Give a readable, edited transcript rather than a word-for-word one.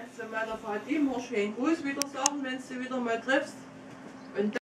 kannst du mal der Fatima schön Gruß wieder sagen, wenn du sie wieder mal triffst. Und